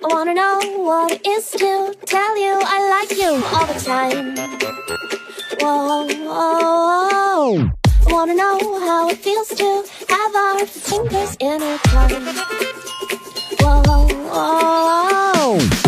wanna know what it is to tell you I like you all the time. Whoa, whoa, whoa. I wanna know how it feels to have our fingers intertwined. Whoa, whoa, whoa.